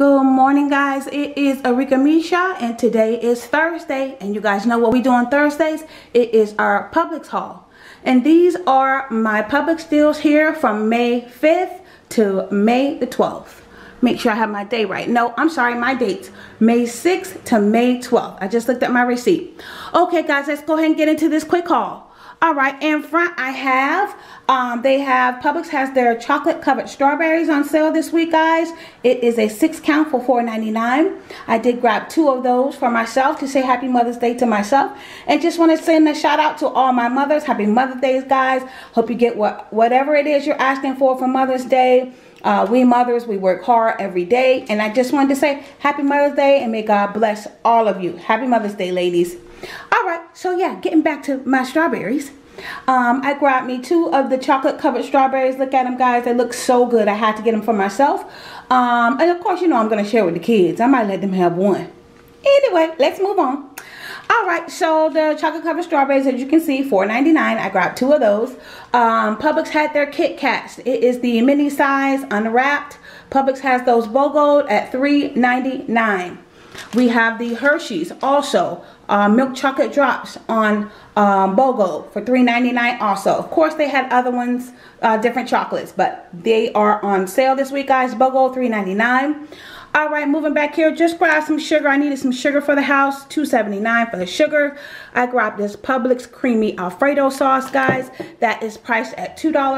Good morning, guys. It is Arickamisha and today is Thursday, and you guys know what we do on Thursdays. It is our Publix haul, and these are my Publix deals here from May 5th to May the 12th. Make sure I have my day right. No, I'm sorry, my dates. May 6th to May 12th. I just looked at my receipt. Okay, guys, let's go ahead and get into this quick haul. All right, in front I have, Publix has their chocolate covered strawberries on sale this week, guys. It is a 6-count for $4.99. I did grab 2 of those for myself to say Happy Mother's Day to myself. And just want to send a shout out to all my mothers. Happy Mother's Day, guys. Hope you get whatever it is you're asking for Mother's Day. We mothers, we work hard every day. And I just wanted to say Happy Mother's Day and may God bless all of you. Happy Mother's Day, ladies. All right, so yeah, getting back to my strawberries. I grabbed me 2 of the chocolate covered strawberries. Look at them, guys. They look so good. I had to get them for myself. And of course, you know I'm going to share with the kids. I might let them have one. Anyway, let's move on. All right, so the chocolate covered strawberries, as you can see, $4.99. I grabbed 2 of those. Publix had their Kit Kats. It is the mini size unwrapped. Publix has those BOGOS at $3.99. We have the Hershey's also, milk chocolate drops on BOGO for $3.99 also. Of course, they had other ones, different chocolates, but they are on sale this week, guys. BOGO $3.99. All right, moving back here, just grabbed some sugar. I needed some sugar for the house, $2.79 for the sugar. I grabbed this Publix creamy Alfredo sauce, guys. That is priced at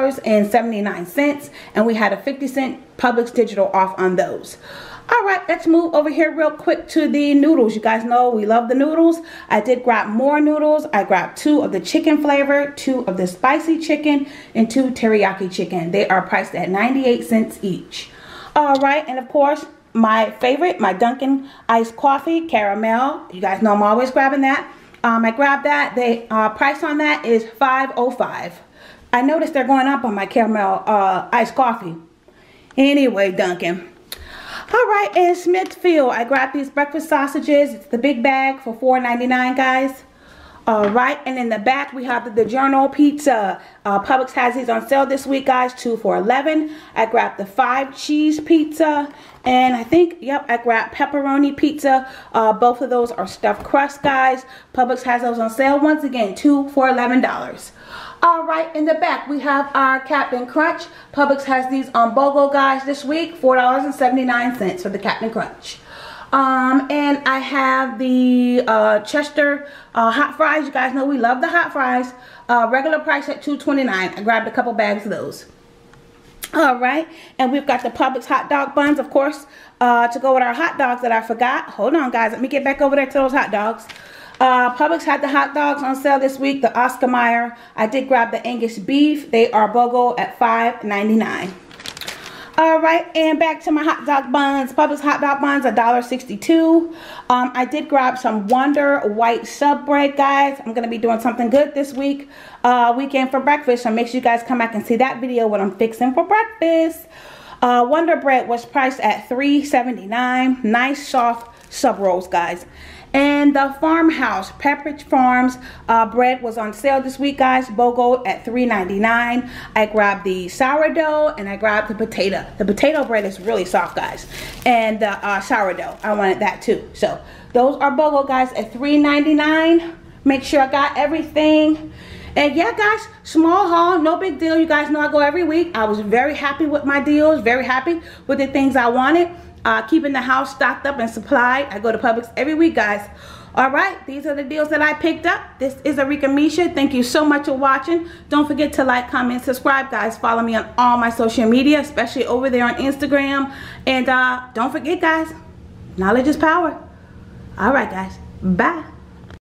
$2.79, and we had a 50-cent Publix digital off on those. All right, let's move over here real quick to the noodles. You guys know we love the noodles. I did grab more noodles. I grabbed 2 of the chicken flavor, 2 of the spicy chicken, and 2 teriyaki chicken. They are priced at 98 cents each. All right, and of course, my favorite, my Dunkin' iced coffee, caramel. You guys know I'm always grabbing that. I grabbed that. The price on that is $5.05. I noticed they're going up on my caramel iced coffee. Anyway, Dunkin'. All right, in Smithfield, I grabbed these breakfast sausages. It's the big bag for $4.99, guys. All right, and in the back, we have the DiGiorno pizza. Publix has these on sale this week, guys, 2 for $11. I grabbed the 5 cheese pizza, and I think, yep, I grabbed pepperoni pizza. Both of those are stuffed crust, guys. Publix has those on sale once again, 2 for $11. All right, in the back, we have our Captain Crunch. Publix has these on BOGO, guys, this week, $4.79 for the Captain Crunch. And I have the Chester hot fries. You guys know we love the hot fries. Regular price at $2.29. I grabbed a couple bags of those. All right, and we've got the Publix hot dog buns, of course, to go with our hot dogs that I forgot. Hold on, guys. Let me get back over there to those hot dogs. Publix had the hot dogs on sale this week, the Oscar Mayer. I did grab the Angus beef. They are BOGO at $5.99. All right, and back to my hot dog buns. Publix hot dog buns, $1.62. I did grab some Wonder White sub bread, guys. I'm going to be doing something good this weekend for breakfast, so make sure you guys come back and see that video, what I'm fixing for breakfast. Wonder bread was priced at $3.79. Nice soft sub rolls, guys. And the Farmhouse Pepperidge Farms bread was on sale this week, guys. BOGO at $3.99. I grabbed the sourdough and I grabbed the potato. The potato bread is really soft, guys. And the sourdough, I wanted that too. So those are BOGO, guys, at $3.99. Make sure I got everything. And yeah, guys, small haul, no big deal. You guys know I go every week. I was very happy with my deals, very happy with the things I wanted. Keeping the house stocked up and supplied. I go to Publix every week, guys. All right, these are the deals that I picked up. This is Arickamisha. Thank you so much for watching. Don't forget to like, comment, subscribe, guys. Follow me on all my social media, especially over there on Instagram. And don't forget, guys, knowledge is power. All right, guys. Bye.